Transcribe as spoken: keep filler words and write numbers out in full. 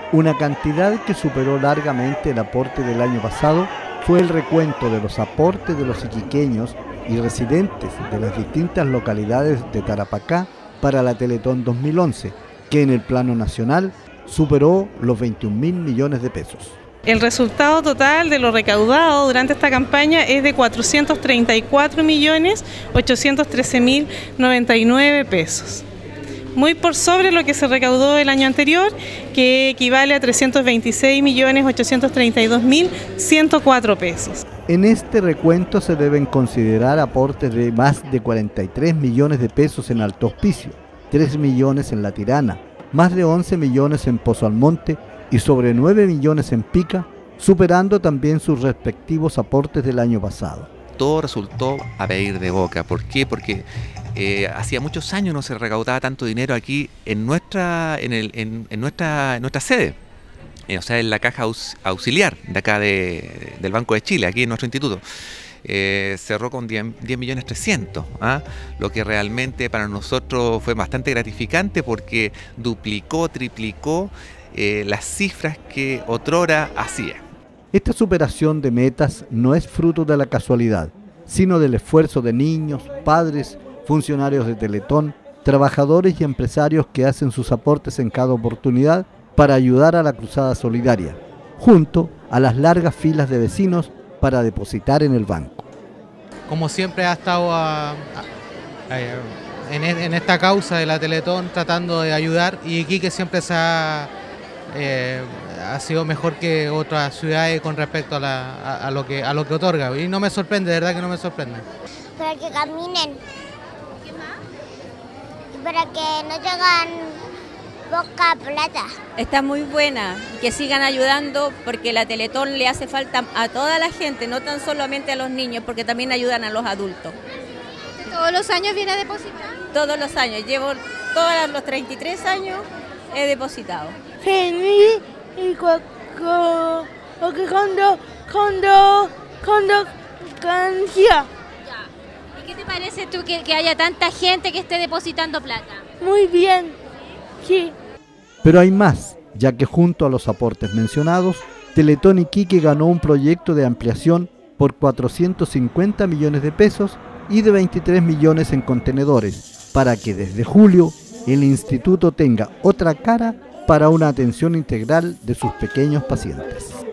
Una cantidad que superó largamente el aporte del año pasado fue el recuento de los aportes de los iquiqueños y residentes de las distintas localidades de Tarapacá para la Teletón dos mil once, que en el plano nacional superó los veintiún mil millones de pesos. El resultado total de lo recaudado durante esta campaña es de cuatrocientos treinta y cuatro millones ochocientos trece mil noventa y nueve pesos. Muy por sobre lo que se recaudó el año anterior, que equivale a trescientos veintiséis millones ochocientos treinta y dos mil ciento cuatro pesos. En este recuento se deben considerar aportes de más de cuarenta y tres millones de pesos en Alto Hospicio, tres millones en La Tirana, más de once millones en Pozo Almonte y sobre nueve millones en Pica, superando también sus respectivos aportes del año pasado. Todo resultó a pedir de boca. ¿Por qué? Porque eh, hacía muchos años no se recaudaba tanto dinero aquí en nuestra, en el, en, en nuestra, en nuestra sede, eh, o sea, en la caja aux, auxiliar de acá de, del Banco de Chile, aquí en nuestro instituto. Eh, cerró con diez millones trescientos, ¿ah? Lo que realmente para nosotros fue bastante gratificante porque duplicó, triplicó eh, las cifras que otrora hacía. Esta superación de metas no es fruto de la casualidad, sino del esfuerzo de niños, padres, funcionarios de Teletón, trabajadores y empresarios que hacen sus aportes en cada oportunidad para ayudar a la cruzada solidaria, junto a las largas filas de vecinos para depositar en el banco. Como siempre ha estado a, a, a, en, en esta causa de la Teletón tratando de ayudar, y Iquique siempre se ha... Eh, ha sido mejor que otras ciudades con respecto a, la, a, a, lo que, a lo que otorga, y no me sorprende, de verdad que no me sorprende. Para que caminen. ¿Qué más? Y para que no tengan poca plata. Está muy buena, y que sigan ayudando porque la Teletón le hace falta a toda la gente, no tan solamente a los niños, porque también ayudan a los adultos. ¿Todos los años viene a depositar? Todos los años, llevo todos los treinta y tres años he depositado. Sí, y cuando, cuando, cuando, cuando, canción. ¿Y qué te parece tú que, que haya tanta gente que esté depositando plata? Muy bien, sí. Pero hay más, ya que junto a los aportes mencionados, Teletón Iquique ganó un proyecto de ampliación por cuatrocientos cincuenta millones de pesos y de veintitrés millones en contenedores, para que desde julio el instituto tenga otra cara para una atención integral de sus pequeños pacientes.